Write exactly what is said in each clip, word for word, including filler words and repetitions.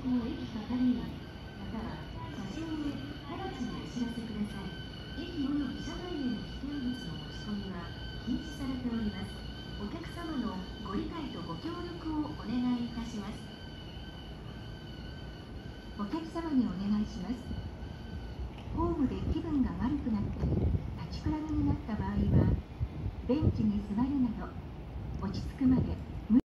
先の駅係員または車掌へ直ちにお知らせください。駅及び車内への危険物の持ち込みは禁止されております。お客様のご理解とご協力をお願いいたします。お客様にお願いします。ホームで気分が悪くなったり立ちくらみになった場合はベンチに座るなど落ち着くまで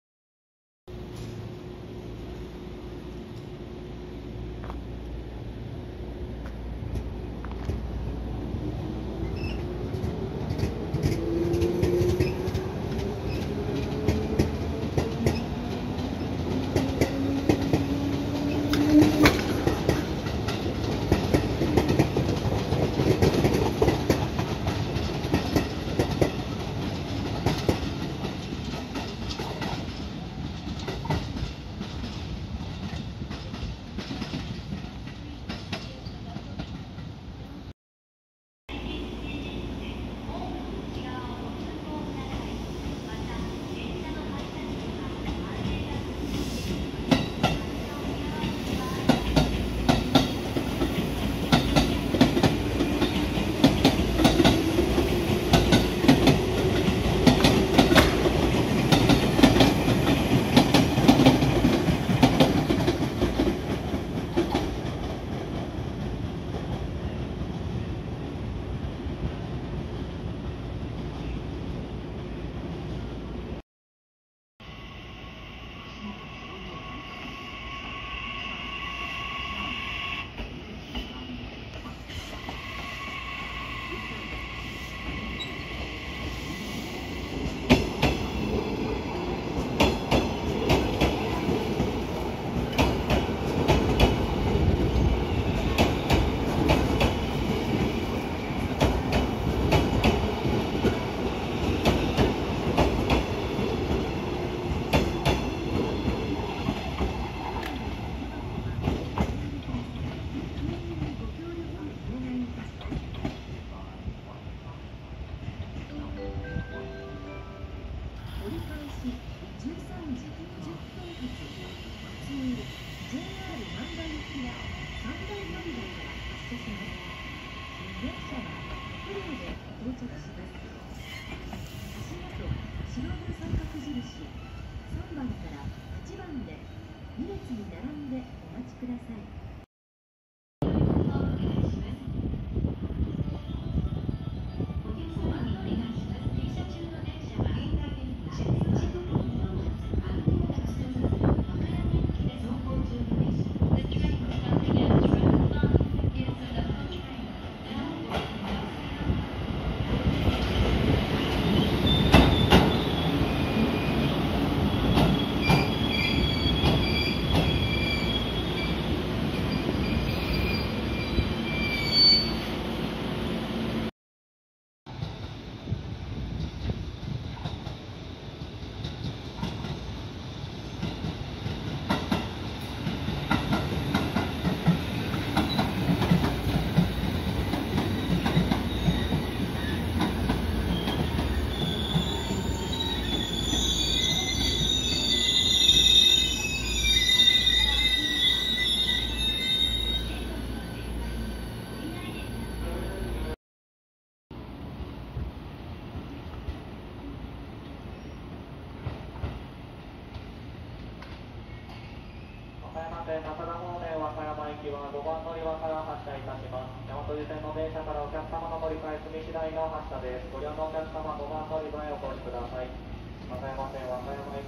中田方面和歌山行きはごばん乗り場から発車いたします。大和路線の電車からお客様の乗り換え済み次第の発車です。ご利用のお客様ごばん乗り場へお越しください。和歌山線和歌山駅